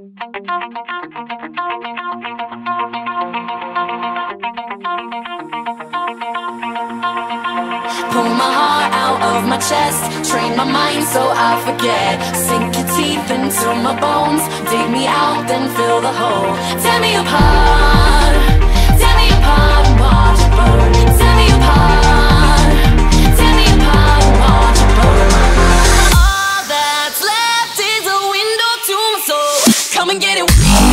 Pull my heart out of my chest, train my mind so I forget. Sink your teeth into my bones, dig me out, then fill the hole. Tear me apart and watch it burn. Tear me apart and watch it burn. All that's left is a window to my soul. Come and get it.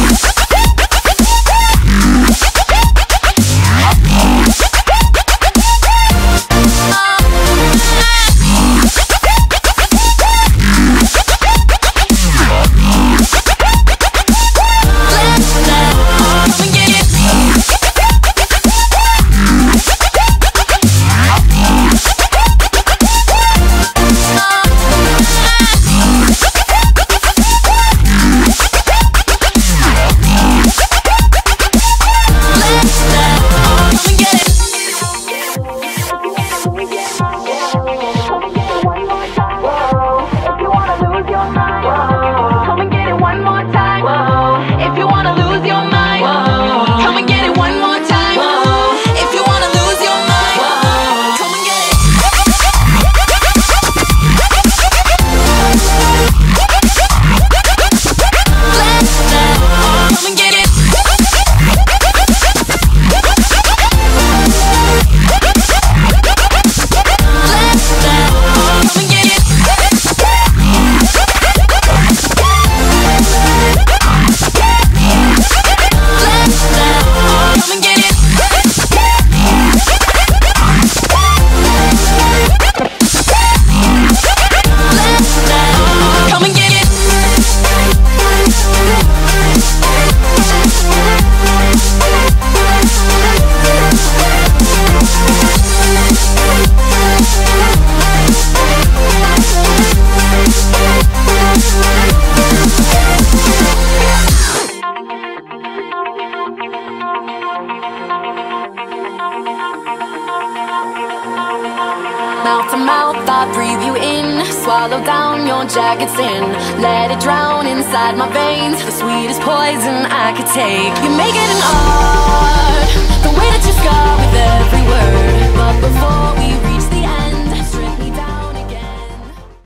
Mouth to mouth, I breathe you in. Swallow down your jagged sin. Let it drown inside my veins. The sweetest poison I could take. You make it an art, the way that you scar with every word. But before we